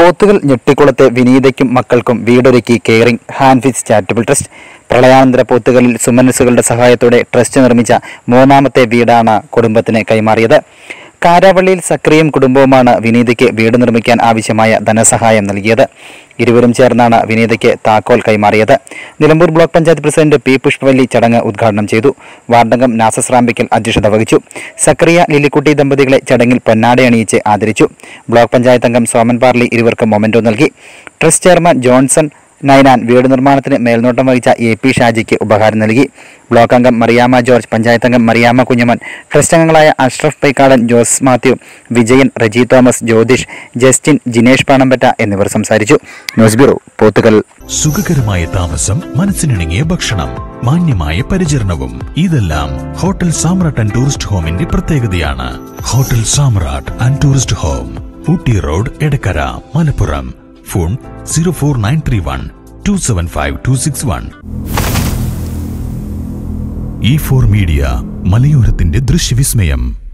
പോത്തുകൽ ഞെട്ടിക്കുളത്തെ വിനീതയ്ക്കും മക്കൾക്കും വീടൊരുക്കി കെയറിംഗ് ഹാൻഡ്ഫിസ് ചാരിറ്റബിൾ ട്രസ്റ്റ്. പ്രളയാനന്തര പോത്തുകളിൽ സുമനസ്സുകളുടെ സഹായത്തോടെ ട്രസ്റ്റ് നിർമ്മിച്ച മൂന്നാമത്തെ വീടാണ് കുടുംബത്തിന് കൈമാറിയത്. കാരാവള്ളിയിൽ സക്രിയും കുടുംബവുമാണ് വിനീതയ്ക്ക് വീട് നിർമ്മിക്കാൻ ആവശ്യമായ ധനസഹായം നൽകിയത്. ഇരുവരും ചേർന്നാണ് വിനീതയ്ക്ക് താക്കോൽ കൈമാറിയത്. Nilambur block panchayat president P Pushpavalli ചടങ്ങ് ഉദ്ഘാടനം ചെയ്തു. വാർഡംഗം നാസസ് റാമ്പിക്കൽ അധ്യക്ഷത വഹിച്ചു. സക്രിയ ലില്ലിക്കുട്ടി ദമ്പതികളെ ചടങ്ങിൽ പൊന്നാടയണിയിച്ച് ആദരിച്ചു. ബ്ലോക്ക് പഞ്ചായത്ത് അംഗം സോമൻ പാർലി ഇരുവർക്കും മൊമെന്റോ നൽകി. ട്രസ്റ്റ് ചെയർമാൻ ജോൺസൺ നൈനാൻ വീട് നിർമ്മാണത്തിന് മേൽനോട്ടം വഹിച്ച AP ഷാജിക്ക് ഉപഹാരം നൽകി. ബ്ലോക്ക് അംഗം മറിയാമ്മ ജോർജ്, പഞ്ചായത്ത് അംഗം മറിയാമ്മ കുഞ്ഞമ്മൻ, ട്രസ്റ്റ് അംഗങ്ങളായ അഷ്റഫ് പൈക്കാടൻ, ജോസ് മാത്യു, വിജയൻ, റജി തോമസ്, ജ്യോതിഷ്, ജസ്റ്റിൻ, ജിനേഷ് പാണമ്പറ്റ എന്നിവർ സംസാരിച്ചു. News bureau, Pothukal. സുഖകരമായ താമസം, മനസ്സിനിണങ്ങിയ ഭക്ഷണം, മാന്യമായ പരിചരണവും ഇതെല്ലാം ഹോട്ടൽ സാമ്രാട്ട് ആൻഡ് ടൂറിസ്റ്റ് ഹോമിന്റെ പ്രത്യേകതയാണ്. Hotel Samrat and tourist home, Ooty road, Edakkara, Malappuram. Phone 04931 275 261. E4 media, മലയോരത്തിന്റെ ദൃശ്യവിസ്മയം.